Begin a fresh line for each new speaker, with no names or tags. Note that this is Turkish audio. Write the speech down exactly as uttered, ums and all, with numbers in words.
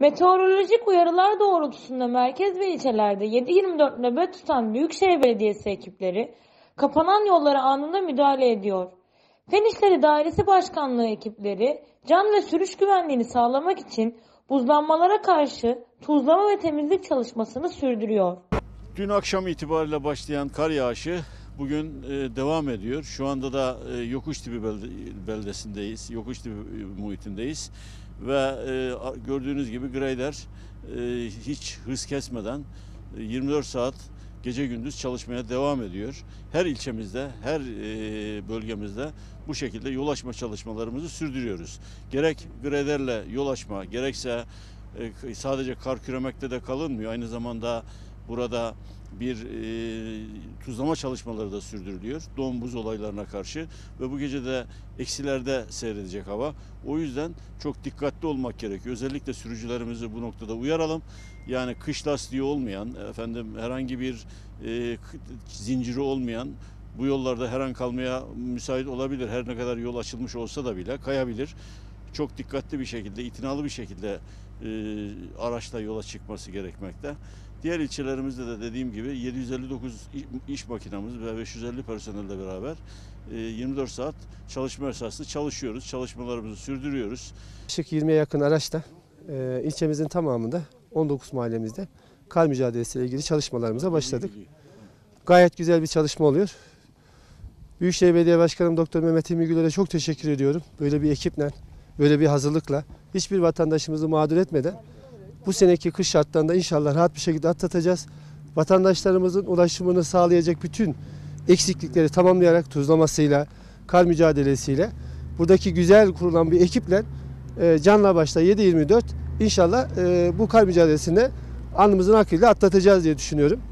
Meteorolojik uyarılar doğrultusunda merkez ve ilçelerde yedi yirmi dört nöbet tutan Büyükşehir Belediyesi ekipleri kapanan yollara anında müdahale ediyor. Fen İşleri Dairesi Başkanlığı ekipleri can ve sürüş güvenliğini sağlamak için buzlanmalara karşı tuzlama ve temizlik çalışmasını sürdürüyor.
Dün akşam itibariyle başlayan kar yağışı bugün e, devam ediyor. Şu anda da e, Yokuştepe belde, beldesindeyiz, Yokuştepe muhitindeyiz ve e, gördüğünüz gibi grader e, hiç hız kesmeden e, yirmi dört saat gece gündüz çalışmaya devam ediyor. Her ilçemizde, her e, bölgemizde bu şekilde yol açma çalışmalarımızı sürdürüyoruz. Gerek graderle yol açma, gerekse e, sadece kar küremekte de kalınmıyor. Aynı zamanda burada bir e, tuzlama çalışmaları da sürdürülüyor. Don buz olaylarına karşı ve bu gece de eksilerde seyredecek hava. O yüzden çok dikkatli olmak gerekiyor. Özellikle sürücülerimizi bu noktada uyaralım. Yani kış lastiği olmayan, efendim herhangi bir e, zinciri olmayan bu yollarda her an kalmaya müsait olabilir. Her ne kadar yol açılmış olsa da bile kayabilir. Çok dikkatli bir şekilde, itinalı bir şekilde e, araçla yola çıkması gerekmekte. Diğer ilçelerimizde de dediğim gibi yedi yüz elli dokuz iş makinamız ve beş yüz elli personelle beraber yirmi dört saat çalışma esaslı çalışıyoruz. Çalışmalarımızı sürdürüyoruz.
Yaklaşık yirmiye yakın araçta e, ilçemizin tamamında on dokuz mahallemizde kar mücadelesiyle ilgili çalışmalarımıza başladık. Gayet güzel bir çalışma oluyor. Büyükşehir Belediye Başkanım Doktor Mehmet Hilmi Güler'e çok teşekkür ediyorum. Böyle bir ekiple, böyle bir hazırlıkla hiçbir vatandaşımızı mağdur etmeden bu seneki kış şartlarında inşallah rahat bir şekilde atlatacağız. Vatandaşlarımızın ulaşımını sağlayacak bütün eksiklikleri tamamlayarak tuzlamasıyla, kar mücadelesiyle buradaki güzel kurulan bir ekiple e, canla başla yedi yirmi dört inşallah e, bu kar mücadelesinde alnımızın akıyla atlatacağız diye düşünüyorum.